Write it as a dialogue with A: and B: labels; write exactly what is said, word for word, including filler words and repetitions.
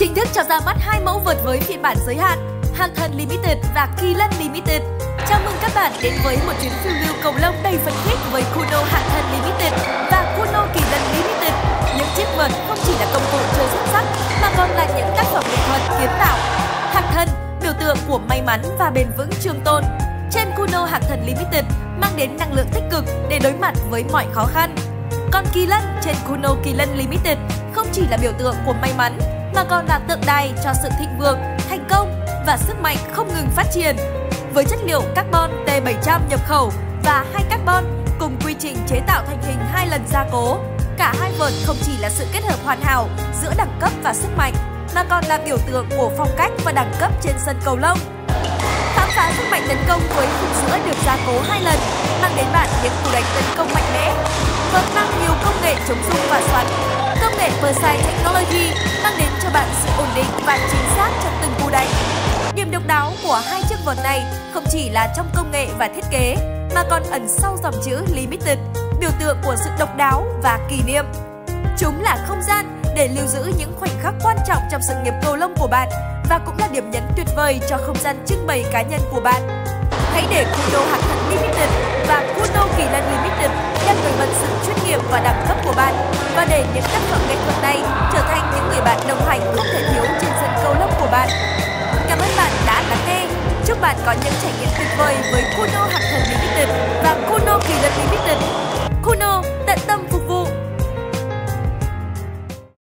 A: Chính thức cho ra mắt hai mẫu vợt với phiên bản giới hạn, Hàng Thần Limited và Kỳ Lân Limited. Chào mừng các bạn đến với một chuyến phiêu lưu cầu lông đầy phấn khích với Kuno Hàng Thần Limited và Kuno Kỳ Lân Limited. Những chiếc vợt không chỉ là công cụ chơi xuất sắc mà còn là những tác phẩm nghệ thuật kiến tạo. Hàng Thần, biểu tượng của may mắn và bền vững trường tồn. Trên Kuno Hàng Thần Limited mang đến năng lượng tích cực để đối mặt với mọi khó khăn. Còn Kỳ Lân trên Kuno Kỳ Lân Limited không chỉ là biểu tượng của may mắn mà còn là tượng đài cho sự thịnh vượng, thành công và sức mạnh không ngừng phát triển. Với chất liệu carbon T bảy trăm nhập khẩu và hai carbon cùng quy trình chế tạo thành hình hai lần gia cố, cả hai vợt không chỉ là sự kết hợp hoàn hảo giữa đẳng cấp và sức mạnh mà còn là biểu tượng của phong cách và đẳng cấp trên sân cầu lông. Khám phá sức mạnh tấn công với khung giữa được gia cố hai lần, mang đến bạn những cú đánh tấn công mạnh mẽ. Vợt mang nhiều công nghệ chống rung và xoắn. Công nghệ Precise Technology mang đến cho bạn sự ổn định và chính xác trong từng cú đánh. Điểm độc đáo của hai chiếc vợt này không chỉ là trong công nghệ và thiết kế mà còn ẩn sau dòng chữ Limited, biểu tượng của sự độc đáo và kỷ niệm. Chúng là không gian để lưu giữ những khoảnh khắc quan trọng trong sự nghiệp cầu lông của bạn và cũng là điểm nhấn tuyệt vời cho không gian trưng bày cá nhân của bạn. Hãy để Kuno Hàng Thần Limited và Kuno Kỳ Lân Limited đem nổi bật sự chuyên nghiệp và đẳng cấp của bạn và để những tác phẩm nghệ thuật này trở thành những người bạn đồng hành không thể thiếu trên sân cầu lông của bạn. Cảm ơn bạn đã lắng nghe. Chúc bạn có những trải nghiệm tuyệt vời với Kuno Hàng Thần Limited và Kuno Kỳ Lân Limited.